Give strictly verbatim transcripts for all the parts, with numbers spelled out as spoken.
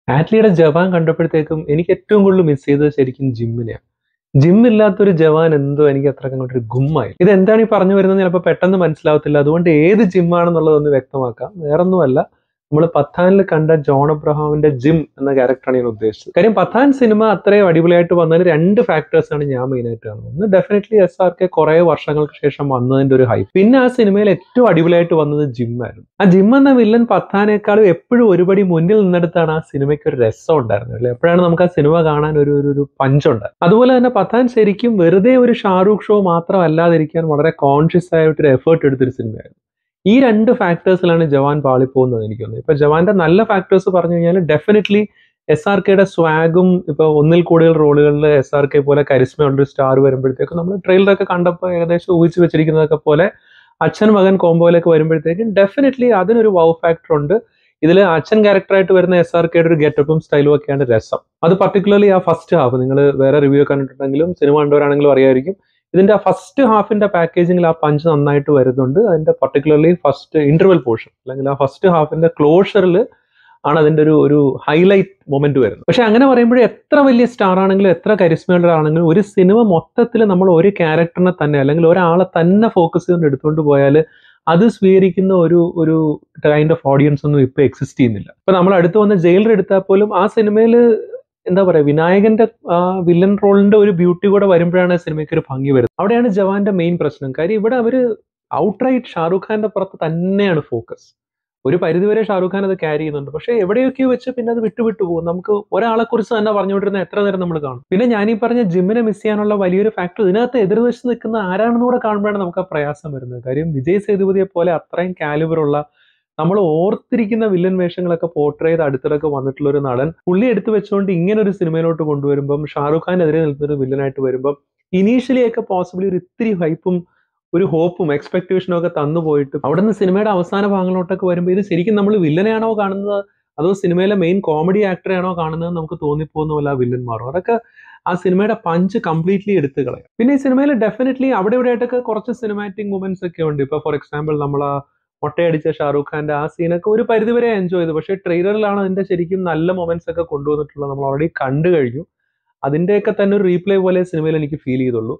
ആറ്റ്ലിയുടെ ജവാൻ കണ്ടപ്പോഴത്തേക്കും എനിക്ക് ഏറ്റവും കൂടുതൽ മിസ് ചെയ്തത് ശരിക്കും ജിമ്മിനെയാണ്. ജിമ്മില്ലാത്തൊരു ജവാൻ എന്തോ എനിക്ക് അത്രയ്ക്ക് അങ്ങോട്ടൊരു ഗുമ്മായി. ഇത് എന്താണ് ഈ പറഞ്ഞു വരുന്നത് ചിലപ്പോൾ പെട്ടെന്ന് മനസ്സിലാവത്തില്ല. അതുകൊണ്ട് ഏത് ജിമ്മാണെന്നുള്ളതൊന്ന് വ്യക്തമാക്കാം. വേറൊന്നുമല്ല, നമ്മൾ പത്താനിൽ കണ്ട ജോൺ അബ്രഹാമിന്റെ ജിം എന്ന ക്യാരക്ടറാണ് ഞാൻ ഉദ്ദേശിച്ചത്. കാര്യം പത്താൻ സിനിമ അത്രയും അടിപൊളിയായിട്ട് വന്നതിന് രണ്ട് ഫാക്ടേഴ്സാണ് ഞാൻ മെയിനായിട്ട് കാണുന്നത്. ഒന്ന് ഡെഫിനറ്റ്ലി എസ് ആർ കെ കുറെ വർഷങ്ങൾക്ക് ശേഷം വന്നതിന്റെ ഒരു ഹൈപ്പ്. പിന്നെ ആ സിനിമയിൽ ഏറ്റവും അടിപൊളിയായിട്ട് വന്നത് ജിമ്മായിരുന്നു. ആ ജിം എന്ന വില്ലൻ പത്താനേക്കാളും എപ്പോഴും ഒരുപടി മുന്നിൽ നിന്നെടുത്താണ് ആ സിനിമയ്ക്ക് ഒരു രസം ഉണ്ടായിരുന്നത്. അല്ലെ, എപ്പോഴാണ് നമുക്ക് ആ സിനിമ കാണാൻ ഒരു ഒരു പഞ്ചുണ്ട്. അതുപോലെ തന്നെ പത്താൻ ശരിക്കും വെറുതെ ഒരു ഷാറൂഖ് ഷോ മാത്രമല്ലാതിരിക്കാൻ വളരെ കോൺഷ്യസ് ആയിട്ടൊരു എഫേർട്ട് എടുത്തൊരു സിനിമയായിരുന്നു. ഈ രണ്ട് ഫാക്ടേഴ്സിലാണ് ജവാൻ പാളിപ്പോകുന്നത് എനിക്ക് തോന്നുന്നത്. ഇപ്പൊ ജവാന്റെ നല്ല ഫാക്ടേഴ്സ് പറഞ്ഞു കഴിഞ്ഞാൽ ഡെഫിനറ്റ്ലി എസ് ആർ കെയുടെ സ്വാഗും, ഇപ്പൊ ഒന്നിൽ കൂടുതൽ റോളുകളിൽ എസ് ആർ കെ പോലെ കരിസ്മയുള്ള സ്റ്റാർ വരുമ്പോഴത്തേക്കും നമ്മൾ ട്രെയിലറൊക്കെ കണ്ടപ്പോൾ ഏകദേശം ഊഹിച്ചു വെച്ചിരിക്കുന്നതൊക്കെ പോലെ അച്ഛൻ മകൻ കോംബോയിലൊക്കെ വരുമ്പോഴത്തേക്കും ഡെഫിനറ്റ്ലി അതിനൊരു വൗ ഫാക്ടർ ഉണ്ട്. ഇതിൽ അച്ഛൻ ക്യാരക്ടറായിട്ട് വരുന്ന എസ് ആർ കെയുടെ ഒരു ഗെറ്റപ്പും സ്റ്റൈലും ഒക്കെയാണ് രസം. അത് പർട്ടിക്കുലർലി ആ ഫസ്റ്റ് ഹാഫ്, നിങ്ങൾ വേറെ റിവ്യൂ കണ്ടിട്ടുണ്ടെങ്കിലും സിനിമ കണ്ടവരാണെങ്കിലും അറിയായിരിക്കും, ഇതിന്റെ ഫസ്റ്റ് ഹാഫിന്റെ പാക്കേജിങ്ങിൽ ആ പഞ്ച് നന്നായിട്ട് വരുന്നുണ്ട്. അതിന്റെ പർട്ടിക്കുലർലി ഫസ്റ്റ് ഇന്റർവെൽ പോർഷൻ അല്ലെങ്കിൽ ആ ഫസ്റ്റ് ഹാഫിന്റെ ക്ലോഷറിൽ ആണ് അതിന്റെ ഒരു ഒരു ഹൈലൈറ്റ് മൊമെന്റ് വരുന്നത്. പക്ഷെ അങ്ങനെ പറയുമ്പോൾ എത്ര വലിയ സ്റ്റാർ ആണെങ്കിലും എത്ര കരിസ്മയുള്ള ആണെങ്കിലും ഒരു സിനിമ മൊത്തത്തിൽ നമ്മൾ ഒരു ക്യാരക്ടറിനെ തന്നെ അല്ലെങ്കിൽ ഒരാളെ തന്നെ ഫോക്കസ് ചെയ്തുകൊണ്ട് എടുത്തുകൊണ്ട് പോയാൽ അത് സ്വീകരിക്കുന്ന ഒരു ഒരു കൈൻഡ് ഓഫ് ഓഡിയൻസ് ഒന്നും ഇപ്പൊ എക്സിസ്റ്റ് ചെയ്യുന്നില്ല. ഇപ്പൊ നമ്മൾ അടുത്ത് വന്ന ജയിലർ എടുത്താൽ പോലും ആ സിനിമയിൽ എന്താ പറയാ, വിനായകന്റെ ആ വില്ലൻ റോളിന്റെ ഒരു ബ്യൂട്ടി കൂടെ വരുമ്പോഴാണ് സിനിമയ്ക്ക് ഒരു ഭംഗി വരുന്നത്. അവിടെയാണ് ജവാന്റെ മെയിൻ പ്രശ്നം. കാര്യം ഇവിടെ അവര് ഔട്ട്റൈറ്റ് ഷാറൂഖ് ഖാന്റെ പുറത്ത് തന്നെയാണ് ഫോക്കസ്. ഒരു പരിധിവരെ ഷാറൂഖ് ഖാൻ അത് ക്യാരി ചെയ്യുന്നുണ്ട്. പക്ഷെ എവിടെയൊക്കെയോ വെച്ച് പിന്നെ അത് വിട്ടു വിട്ടു പോകും. നമുക്ക് ഒരാളെ കുറിച്ച് തന്നെ പറഞ്ഞുകൊണ്ടിരുന്ന എത്ര നേരം നമ്മൾ കാണും. പിന്നെ ഞാൻ ഈ പറഞ്ഞ ജിമ്മിനെ മിസ് ചെയ്യാനുള്ള വലിയൊരു ഫാക്ടർ ഇതിനകത്ത് എതിർവശത്ത് നിൽക്കുന്ന ആരാണെന്ന് കൂടെ കാണുമ്പോഴാണ് നമുക്ക് ആ പ്രയാസം വരുന്നത്. കാര്യം വിജയ് സേതുപതിയെ പോലെ അത്രയും കാലിബറുള്ള നമ്മൾ ഓർത്തിരിക്കുന്ന വില്ലൻ വേഷങ്ങളൊക്കെ പോർട്രേ ചെയ്ത് അടുത്തിടക്ക് വന്നിട്ടുള്ള ഒരു നടൻ പുള്ളി എടുത്തു വെച്ചുകൊണ്ട് ഇങ്ങനെ ഒരു സിനിമയിലോട്ട് കൊണ്ടുവരുമ്പം ഷാറൂഖ് ഖാനെതിരെ നിൽക്കുന്ന ഒരു വില്ലനായിട്ട് വരുമ്പം ഇനീഷ്യലി ഒക്കെ പോസിബിളി ഒരു ഇത്തിരി ഹൈപ്പും ഒരു ഹോപ്പും എക്സ്പെക്ടേഷനും ഒക്കെ തന്നു പോയിട്ട് അവിടെ നിന്ന് സിനിമയുടെ അവസാന ഭാഗങ്ങളോട്ടൊക്കെ വരുമ്പോൾ ഇത് ശരിക്കും നമ്മൾ വില്ലനെയാണോ കാണുന്നത് അതോ സിനിമയിലെ മെയിൻ കോമഡി ആക്ടറെയാണോ കാണുന്നത് നമുക്ക് തോന്നിപ്പോകുന്ന പോലെ ആ വില്ലൻ മാറും. അതൊക്കെ ആ സിനിമയുടെ പഞ്ച് കംപ്ലീറ്റ്ലി എടുത്തു കളയും. പിന്നെ ഈ സിനിമയിൽ ഡെഫിനറ്റ്ലി അവിടെ ഇവിടെ ആയിട്ടൊക്കെ കുറച്ച് സിനിമാറ്റിക് മൂമെന്റ്സ് ഒക്കെ ഉണ്ട്. ഇപ്പൊ ഫോർ എക്സാമ്പിൾ നമ്മൾ ആ മൊട്ടയടിച്ച ഷാറൂഖ് ഖാന്റെ ആ സീനൊക്കെ ഒരു പരിധിവരെ എൻജോയ് ചെയ്തു. പക്ഷേ ട്രെയിലറിലാണ് അതിന്റെ ശരിക്കും നല്ല മൊമെന്റ്സ് ഒക്കെ കൊണ്ടുവന്നിട്ടുള്ളത്. നമ്മൾ ഓൾറെഡി കണ്ടു കഴിഞ്ഞു. അതിന്റെയൊക്കെ തന്നെ ഒരു റീപ്ലേ പോലെ സിനിമയിൽ എനിക്ക് ഫീൽ ചെയ്തുള്ളൂ.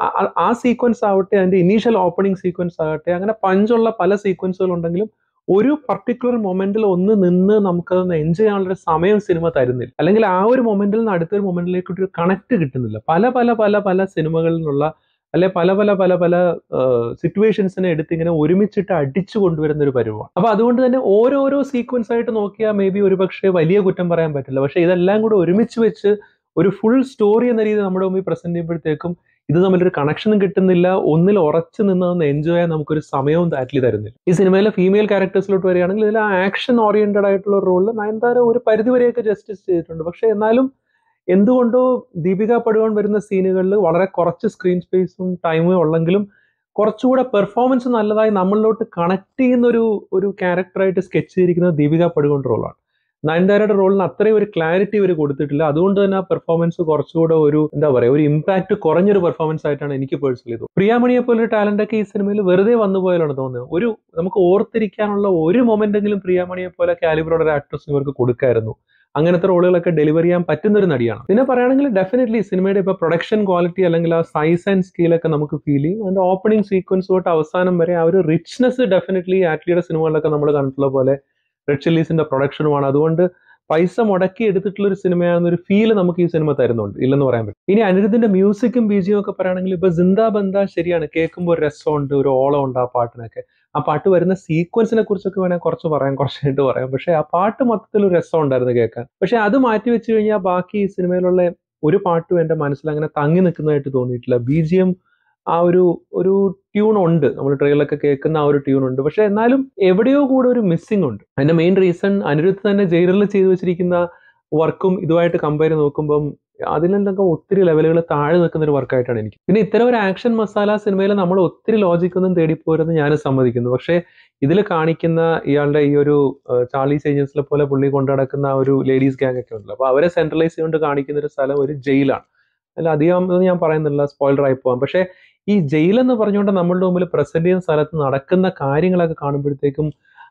ആ സീക്വൻസ് ആവട്ടെ, അതിന്റെ ഇനീഷ്യൽ ഓപ്പണിംഗ് സീക്വൻസ് ആകട്ടെ, അങ്ങനെ പഞ്ചുള്ള പല സീക്വൻസുകൾ ഉണ്ടെങ്കിലും ഒരു പർട്ടിക്കുലർ മൊമെന്റിൽ ഒന്ന് നിന്ന് നമുക്കതൊന്ന് എൻജോയ് ചെയ്യാനുള്ളൊരു സമയം സിനിമ തരുന്നില്ല. അല്ലെങ്കിൽ ആ ഒരു മൊമെന്റിൽ നിന്ന് അടുത്തൊരു മൊമെന്റിലേക്ക് ഒരു കണക്ട് കിട്ടുന്നില്ല. പല പല പല പല സിനിമകളിൽ നിന്നുള്ള അല്ലെ പല പല പല പല സിറ്റുവേഷൻസിനെ എടുത്ത് ഇങ്ങനെ ഒരുമിച്ചിട്ട് അടിച്ചു കൊണ്ടുവരുന്ന ഒരു പരിവാണ്. അപ്പൊ അതുകൊണ്ട് തന്നെ ഓരോരോ സീക്വൻസ് ആയിട്ട് നോക്കിയാൽ മേ ബി ഒരു പക്ഷേ വലിയ കുറ്റം പറയാൻ പറ്റില്ല. പക്ഷെ ഇതെല്ലാം കൂടെ ഒരുമിച്ച് വെച്ച് ഒരു ഫുൾ സ്റ്റോറി എന്ന രീതി നമ്മുടെ മുമ്പിൽ പ്രസന്റ് ചെയ്യുമ്പോഴത്തേക്കും ഇത് തമ്മിലൊരു കണക്ഷനും കിട്ടുന്നില്ല. ഒന്നിൽ ഉറച്ചു നിന്നതൊന്ന് എൻജോയ് ചെയ്യാൻ നമുക്കൊരു സമയവും ആറ്റ്ലി തരുന്നില്ല. ഈ സിനിമയിലെ ഫീമെയിൽ ക്യാരക്ടേഴ്സിലോട്ട് വരികയാണെങ്കിൽ ഇതിൽ ആ ആക്ഷൻ ഓറിയന്റഡ് ആയിട്ടുള്ള റോളിൽ നയൻതാര ഒരു പരിധിവരെയൊക്കെ ജസ്റ്റിസ് ചെയ്തിട്ടുണ്ട്. പക്ഷെ എന്നാലും എന്തുകൊണ്ടോ ദീപിക പടുകോൺ വരുന്ന സീനുകളിൽ വളരെ കുറച്ച് സ്ക്രീൻ സ്പേസും ടൈമും ഉള്ളെങ്കിലും കുറച്ചുകൂടെ പെർഫോമൻസ് നല്ലതായി നമ്മളിലോട്ട് കണക്ട് ചെയ്യുന്ന ഒരു ഒരു ക്യാരക്ടറായിട്ട് സ്കെച്ച് ചെയ്തിരിക്കുന്നത് ദീപിക പടുകോൺ റോളാണ്. നയൻതാരയുടെ റോളിന് അത്രയും ഒരു ക്ലാരിറ്റി ഇവർ കൊടുത്തിട്ടില്ല. അതുകൊണ്ട് തന്നെ ആ പെർഫോമൻസ് കുറച്ചുകൂടെ ഒരു എന്താ പറയുക, ഒരു ഇമ്പാക്ട് കുറഞ്ഞൊരു പെർഫോമൻസ് ആയിട്ടാണ് എനിക്ക് പേഴ്സണലി തോന്നുന്നത്. പ്രിയാമണിയെ പോലൊരു ടാലന്റ് ഒക്കെ ഈ സിനിമയിൽ വെറുതെ വന്നു പോയാലാണ് തോന്നുന്നത്. ഒരു നമുക്ക് ഓർത്തിരിക്കാനുള്ള ഒരു മൊമെന്റെങ്കിലും പ്രിയാമണിയെ പോലെ കാലിബറുള്ള ഒരു ആക്ട്രസ് ഇവർക്ക് കൊടുക്കായിരുന്നു. അങ്ങനത്തെ റോളുകളൊക്കെ ഡെലിവർ ചെയ്യാൻ പറ്റുന്ന ഒരു നടിയാണ്. പിന്നെ പറയുകയാണെങ്കിൽ ഡെഫിനറ്റ്ലി സിനിമയുടെ ഇപ്പൊ പ്രൊഡക്ഷൻ ക്വാളിറ്റി അല്ലെങ്കിൽ ആ സൈസ് ആൻഡ് സ്കെയിലൊക്കെ നമുക്ക് ഫീൽ ചെയ്യും. അതിന്റെ ഓപ്പണിംഗ് സീക്വൻസ് തൊട്ട് അവസാനം വരെ ആ ഒരു റിച്ച്നെസ് ഡെഫിനറ്റ്ലി ആറ്റ്ലിയുടെ സിനിമകളിലൊക്കെ നമ്മൾ കണ്ടിട്ടുള്ള പോലെ റെഡ് ചില്ലീസിന്റെ പ്രൊഡക്ഷനുമാണ്. അതുകൊണ്ട് പൈസ മുടക്കി എടുത്തിട്ടുള്ള ഒരു സിനിമയാണെന്നൊരു ഫീൽ നമുക്ക് ഈ സിനിമ തരുന്നുണ്ട്, ഇല്ലെന്ന് പറയാൻ പറ്റും. ഇനി അനിരുദ്ധിന്റെ മ്യൂസിക്കും ബിജിയും ഒക്കെ പറയുകയാണെങ്കിൽ ഇപ്പൊ ജിന്ദാ ബന്ദ ശരിയാണ്, കേൾക്കുമ്പോൾ ഒരു രസമുണ്ട്, ഒരു ഓളം ഉണ്ട് ആ പാട്ടിനൊക്കെ. ആ പാട്ട് വരുന്ന സീക്വൻസിനെ കുറിച്ചൊക്കെ വേണേൽ കുറച്ച് പറയാം, കുറച്ചായിട്ട് പറയാം. പക്ഷെ ആ പാട്ട് മൊത്തത്തിൽ ഒരു രസം ഉണ്ടായിരുന്നു കേൾക്കാൻ. പക്ഷെ അത് മാറ്റി വെച്ച് കഴിഞ്ഞാൽ ബാക്കി ഈ സിനിമയിലുള്ള ഒരു പാട്ടും എന്റെ മനസ്സിൽ അങ്ങനെ തങ്ങി നിൽക്കുന്നതായിട്ട് തോന്നിയിട്ടില്ല. ബിജിഎം ആ ഒരു ഒരു ട്യൂൺ ഉണ്ട്, നമ്മൾ ട്രെയിലൊക്കെ കേൾക്കുന്ന ആ ഒരു ട്യൂൺ ഉണ്ട്. പക്ഷെ എന്നാലും എവിടെയോ കൂടെ ഒരു മിസ്സിംഗ് ഉണ്ട്. അതിന്റെ മെയിൻ റീസൺ അനിരുദ്ധ് തന്നെ ജയിലറിൽ ചെയ്തു വെച്ചിരിക്കുന്ന വർക്കും ഇതുമായിട്ട് കമ്പയർ നോക്കുമ്പം അതിലെന്തൊക്കെ ഒത്തിരി ലെവലുകൾ താഴെ നിൽക്കുന്ന ഒരു വർക്കായിട്ടാണ് എനിക്ക്. പിന്നെ ഇത്തരം ഒരു ആക്ഷൻ മസാല സിനിമയിൽ നമ്മൾ ഒത്തിരി ലോജിക്കൊന്നും തേടിപ്പോരെന്ന് ഞാൻ സമ്മതിക്കുന്നു. പക്ഷേ ഇതിൽ കാണിക്കുന്ന ഇയാളുടെ ഈ ഒരു ചാർലി ഏജൻസിലെ പോലെ പുള്ളി കൊണ്ടു നടക്കുന്ന ആ ഒരു ലേഡീസ് ഗ്യാങ് ഒക്കെ ഉണ്ടല്ലോ, അപ്പൊ അവരെ സെൻട്രലൈസ് ചെയ്തുകൊണ്ട് കാണിക്കുന്ന ഒരു സ്ഥലം ഒരു ജയിലാണ്. അല്ല അധികം ഞാൻ പറയുന്നില്ല, സ്പോയിലർ ആയി പോകാം. പക്ഷേ ഈ ജയിലെന്ന് പറഞ്ഞുകൊണ്ട് നമ്മളുടെ മുമ്പിൽ പ്രസന്റ് ചെയ്യുന്ന സ്ഥലത്ത് നടക്കുന്ന കാര്യങ്ങളൊക്കെ കാണുമ്പോഴത്തേക്കും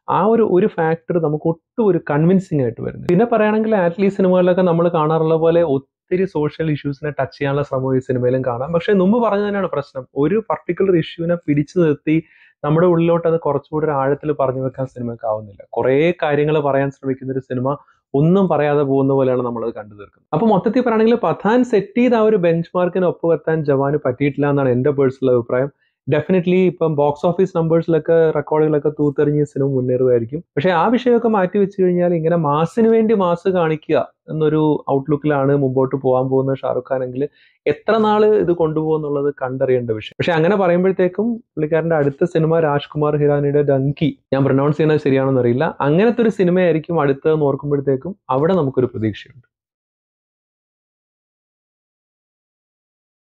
ആ ഒരു ഒരു ഫാക്ടർ നമുക്ക് ഒട്ടും ഒരു കൺവിൻസിങ് ആയിട്ട് വരുന്നത്. പിന്നെ പറയുകയാണെങ്കിൽ ആറ്റ്ലീ സിനിമകളിലൊക്കെ നമ്മൾ കാണാറുള്ള പോലെ ഒത്തിരി സോഷ്യൽ ഇഷ്യൂസിനെ ടച്ച് ചെയ്യാനുള്ള ശ്രമം ഈ സിനിമയിലും കാണാം. പക്ഷെ മുമ്പ് പറഞ്ഞു തന്നെയാണ് പ്രശ്നം, ഒരു പർട്ടിക്കുലർ ഇഷ്യൂവിനെ പിടിച്ചു നിർത്തി നമ്മുടെ ഉള്ളിലോട്ട് അത് കുറച്ചുകൂടി ഒരു ആഴത്തിൽ പറഞ്ഞു വെക്കാൻ സിനിമയ്ക്ക് ആവുന്നില്ല. കുറേ കാര്യങ്ങൾ പറയാൻ ശ്രമിക്കുന്ന ഒരു സിനിമ ഒന്നും പറയാതെ പോകുന്ന പോലെയാണ് നമ്മളത് കണ്ടു തീർക്കുന്നത്. അപ്പൊ മൊത്തത്തിൽ പറയുകയാണെങ്കിൽ പത്താൻ സെറ്റ് ചെയ്ത ആ ഒരു ബെഞ്ച് മാർക്കിന് ഒപ്പുവെത്താൻ ജവാന് പറ്റിയിട്ടില്ല എന്നാണ് എന്റെ പേഴ്സണൽ അഭിപ്രായം. ഡെഫിനറ്റ്ലി ഇപ്പം ബോക്സ് ഓഫീസ് നമ്പേഴ്സിലൊക്കെ റെക്കോർഡുകളൊക്കെ തൂത്തെറിഞ്ഞ് സിനിമ മുന്നേറുമായിരിക്കും. പക്ഷെ ആ വിഷയമൊക്കെ മാറ്റി വെച്ച് കഴിഞ്ഞാൽ ഇങ്ങനെ മാസിന് വേണ്ടി മാസ് കാണിക്കുക എന്നൊരു ഔട്ട്ലുക്കിലാണ് മുമ്പോട്ട് പോകാൻ പോകുന്ന ഷാറുഖ് ഖാൻ എങ്കിൽ എത്ര നാള് ഇത് കൊണ്ടുപോകുന്നുള്ളത് കണ്ടറിയേണ്ട വിഷയം. പക്ഷെ അങ്ങനെ പറയുമ്പോഴത്തേക്കും പുള്ളിക്കാരന്റെ അടുത്ത സിനിമ രാജ്കുമാർ ഹിരാനിയുടെ ഡങ്കി, ഞാൻ പ്രൊനൗൺസ് ചെയ്യുന്നത് ശരിയാണെന്ന് അറിയില്ല, അങ്ങനത്തെ ഒരു സിനിമയായിരിക്കും അടുത്തതെന്ന് ഓർക്കുമ്പോഴത്തേക്കും അവിടെ നമുക്കൊരു പ്രതീക്ഷയുണ്ട്.